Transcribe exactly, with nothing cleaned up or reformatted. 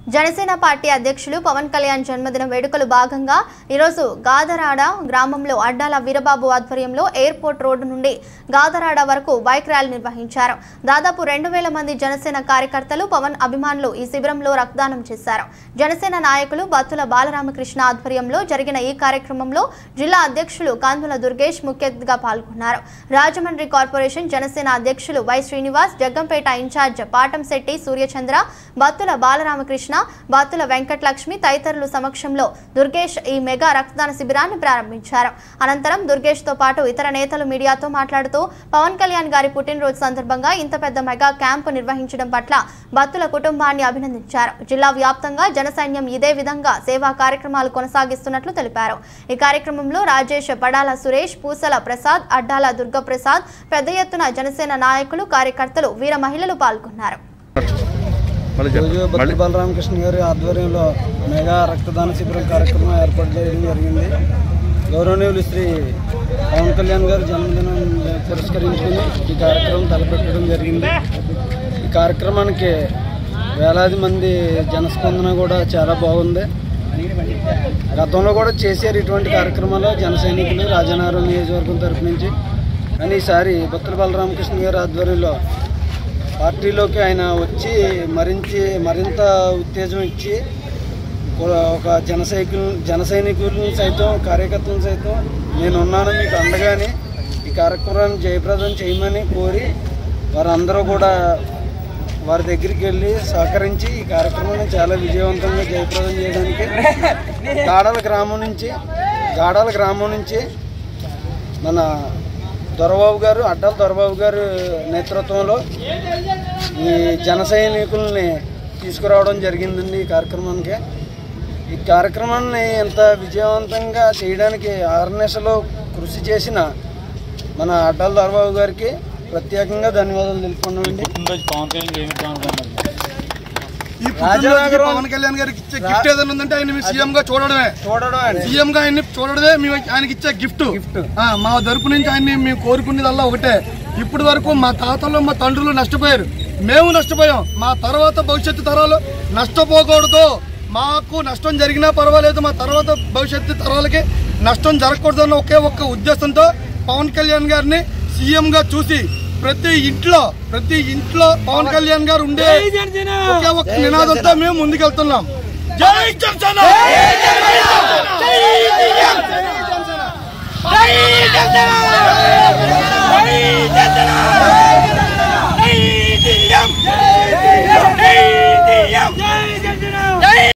Janasena party అధ్యక్షులు పవన్ కళ్యాణ్ జన్మదిన వేడుకలు భాగంగా ఈరోజు గాదరాడ గ్రామంలో అడ్డాల వీరబాబు ఆధ్వర్యంలో ఎయిర్పోర్ట్ రోడ్డు నుండి గాదరాడ వరకు బైక్ ర్యాలీ నిర్వహించారు. దాదాపు రెండు వేల మంది జనసేన కార్యకర్తలు పవన్ అభిమానులు ఈ శిబిరంలో రక్తదానం చేశారు. జనసేన నాయకులు బత్తుల బాలరామకృష్ణ ఆధ్వర్యంలో జరిగిన ఈ కార్యక్రమంలో జిల్లా అధ్యక్షులు కాందుల దుర్గేష్ ముఖ్య అతిథిగా పాల్గొన్నారు. రాజమండ్రి కార్పొరేషన్ జనసేన అధ్యక్షులు వై శ్రీనివాస్, జగ్గంపేట ఇన్ఛార్జ్ పాటంశెట్టి సూర్యచంద్ర, బత్తుల బాలరామకృష్ణ, బాతుల వెంకటలక్ష్మి తదితరుల సమక్షంలో దుర్గేష్ ఈ మెగా రక్తదాన శిబిరాన్ని ప్రారంభించారు. అనంతరం దుర్గేష్ తో పాటు ఇతర నేతలు మీడియాతో మాట్లాడుతూ పవన్ కళ్యాణ్ గారి పుట్టినరోజు సందర్భంగా ఇంత పెద్ద మెగా క్యాంపు నిర్వహించడం పట్ల బత్తుల కుటుంబాన్ని అభినందించారు. జిల్లా వ్యాప్తంగా జనసైన్యం ఇదే విధంగా సేవా కార్యక్రమాలు కొనసాగిస్తున్నట్లు తెలిపారు. ఈ కార్యక్రమంలో రాజేష్, పడాల సురేష్, పూసల ప్రసాద్, అడ్డాల దుర్గప్రసాద్, పెద్ద ఎత్తున జనసేన నాయకులు, కార్యకర్తలు, వీర మహిళలు పాల్గొన్నారు. బత్తుల బాలరామకృష్ణ గారి ఆధ్వర్యంలో మెగా రక్తదాన శిబిరం కార్యక్రమం ఏర్పాటు చేయడం జరిగింది. గౌరవనీయులు శ్రీ పవన్ కళ్యాణ్ గారి జన్మదినం పురస్కరించుకుని ఈ కార్యక్రమం తలపెట్టడం జరిగింది. ఈ కార్యక్రమానికి వేలాది మంది జనస్పందన కూడా చాలా బాగుంది. గతంలో కూడా చేశారు ఇటువంటి కార్యక్రమాలు జన సైనికులు రాజనగరం నియోజకవర్గం తరఫు నుంచి. కానీ ఈసారి బత్తుల బాలరామకృష్ణ గారి ఆధ్వర్యంలో పార్టీలోకి ఆయన వచ్చి మరించి మరింత ఉత్తేజం ఇచ్చి ఒక జన సైకిల్ జన సైనికులను సైతం కార్యకర్తలను సైతం నేనున్నాను మీకు అండగానే ఈ కార్యక్రమాన్ని జయప్రదం చేయమని కోరి వారందరూ కూడా వారి దగ్గరికి వెళ్ళి సహకరించి ఈ కార్యక్రమాన్ని చాలా విజయవంతంగా జయప్రదం చేయడానికి గాడాల గ్రామం నుంచి గాడాల గ్రామం నుంచి మన దొరబాబు గారు అడ్డాల దొరబాబు గారు నేతృత్వంలో ఈ జన సైనికుల్ని తీసుకురావడం జరిగిందండి. ఈ కార్యక్రమానికి ఈ కార్యక్రమాన్ని ఎంత విజయవంతంగా చేయడానికి ఆర్ఎన్ఎస్లో కృషి చేసిన మన అడ్డాల దొరబాబు గారికి ప్రత్యేకంగా ధన్యవాదాలు తెలుపుకున్నామండి. పవన్ కళ్యాణ్ గారికి ఇచ్చే గిఫ్ట్ ఏదైనా ఉందంటే ఆయన సీఎం గా చూడడమే చూడడం సీఎం గా ఆయన్ని చూడడమే మేము ఆయనకి ఇచ్చే గిఫ్ట్. మా తరపు నుంచి ఆయన్ని మేము కోరుకునేదల్లా ఒకటే, ఇప్పటి వరకు మా తాతలు మా తండ్రులు నష్టపోయారు, మేము నష్టపోయాం, మా తర్వాత భవిష్యత్తు తరాలు నష్టపోకూడదు. మాకు నష్టం జరిగినా పర్వాలేదు, మా తర్వాత భవిష్యత్తు తరాలకి నష్టం జరగకూడదన్న ఒకే ఒక్క ఉద్దేశంతో పవన్ కళ్యాణ్ గారిని సీఎం గా చూసి ప్రతి ఇంట్లో ప్రతి ఇంట్లో పవన్ కళ్యాణ్ గారు ఉండే ఒకే ఒక్క నినాదంతో మేము ముందుకెళ్తున్నాం. జై జనసేన, జై జనసేన.